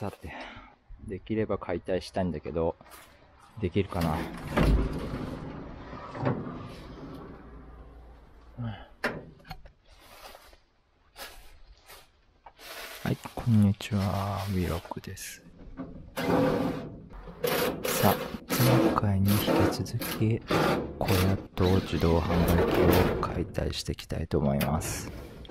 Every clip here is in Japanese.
さて、できれば解体したいんだけど、できるかな。はい、こんにちは、ウィロックです。さあ、前回に引き続き、小屋と自動販売機を解体していきたいと思います。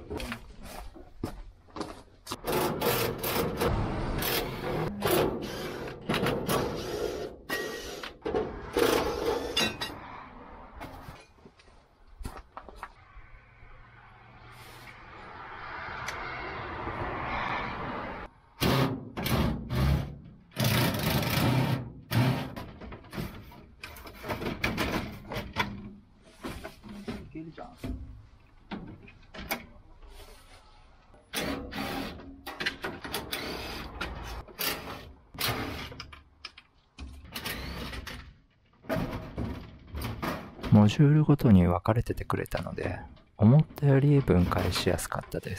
モジュールごとに分かれててくれたので、思ったより分解しやすかったです。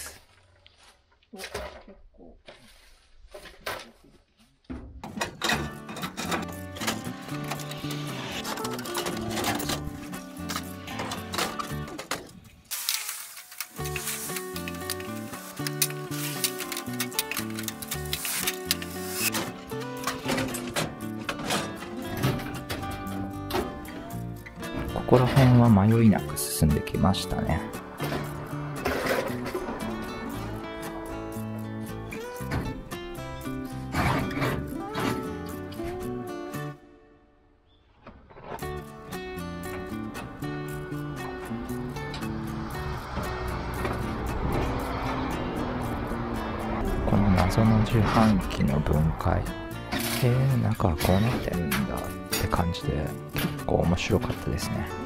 ここら辺は迷いなく進んできましたね。この謎の自販機の分解、中はこうなってるんだって感じで結構面白かったですね。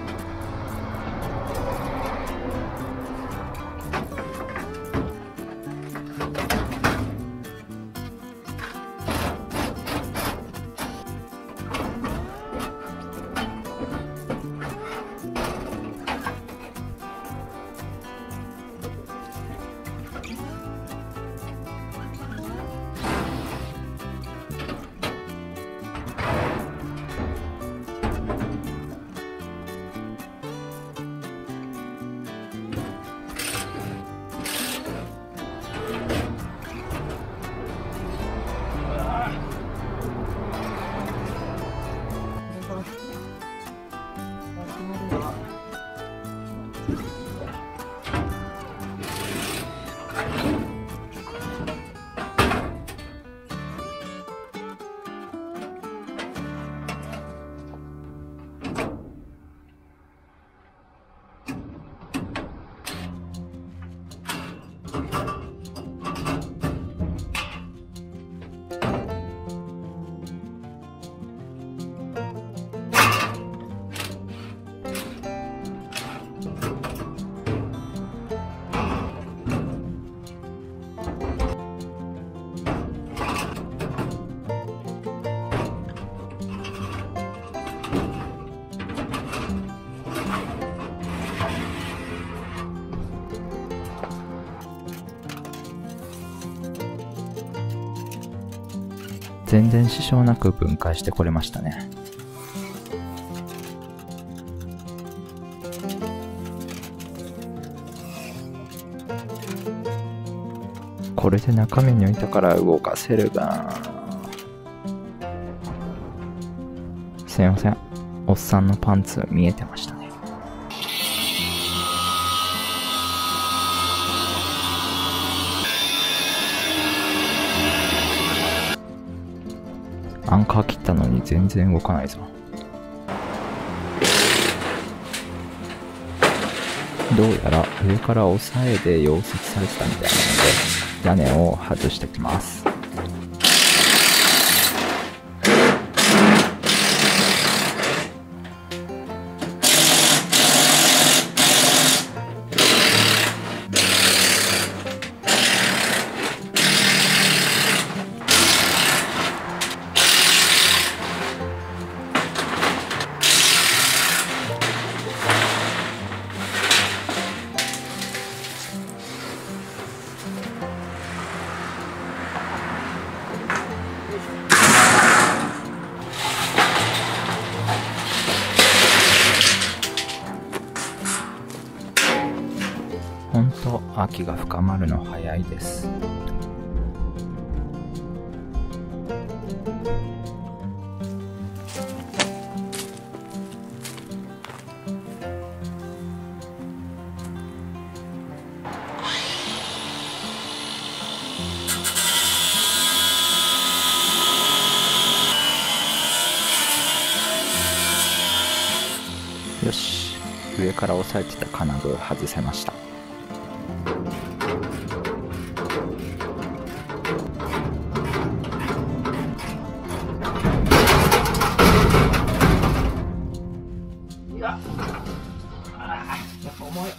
全然支障なく分解してこれましたね。これで中身抜いたから動かせるが、すいません、おっさんのパンツ見えてましたね。アンカー切ったのに全然動かないぞ。どうやら上から押さえで溶接されてたみたいなので、屋根を外してきます。 秋が深まるの早いです。よし、上から押さえてた金具を外せました。やっぱ重い。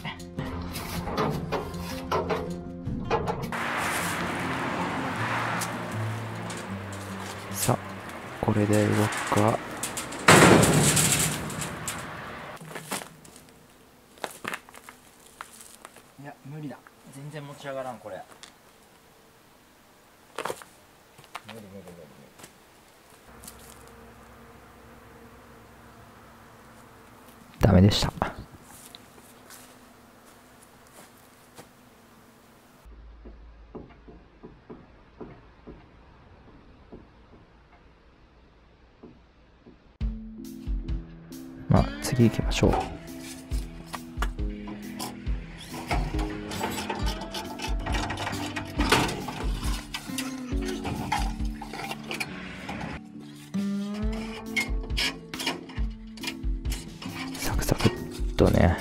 さあ、これで動くか。いや、無理だ。全然持ち上がらん、これ。無理無理無理無理。ダメでした。まあ、次行きましょう。サクサクっとね。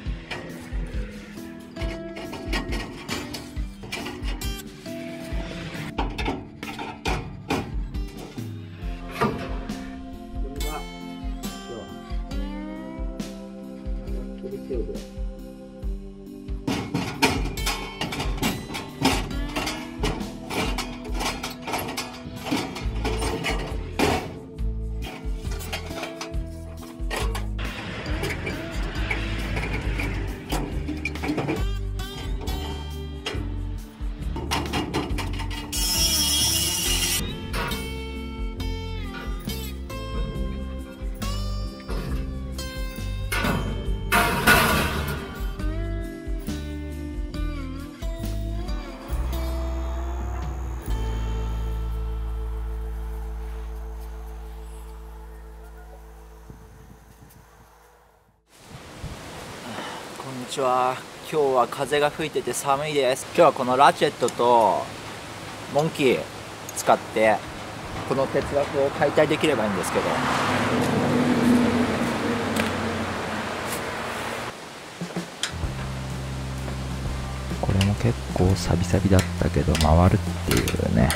こんにちは。今日は風が吹いてて寒いです。今日はこのラチェットとモンキー使ってこの鉄枠を解体できればいいんですけど、これも結構サビサビだったけど回るっていうね。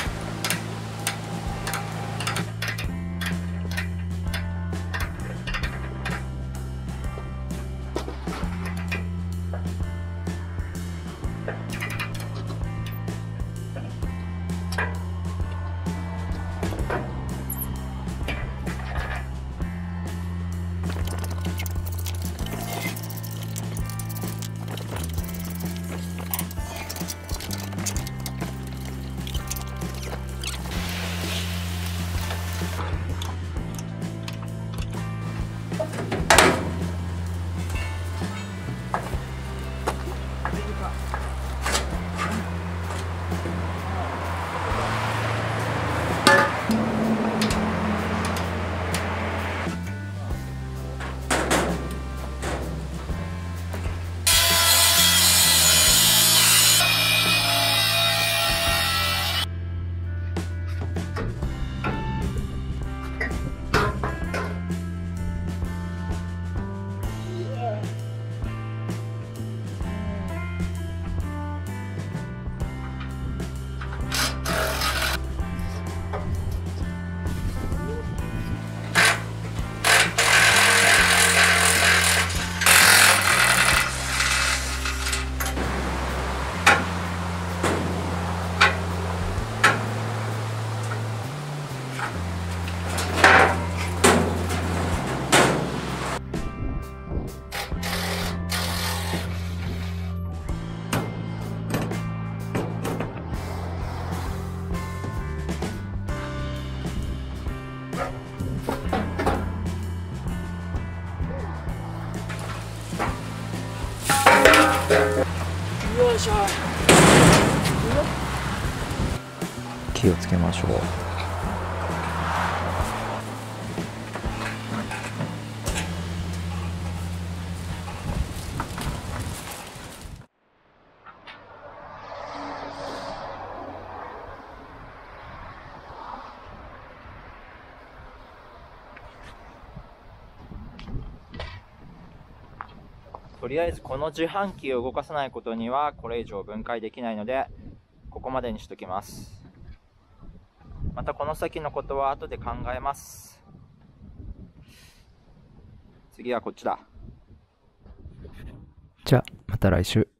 よいしょ。気をつけましょう。とりあえずこの自販機を動かさないことにはこれ以上分解できないので、ここまでにしときます。またこの先のことは後で考えます。次はこっちだ。じゃあまた来週。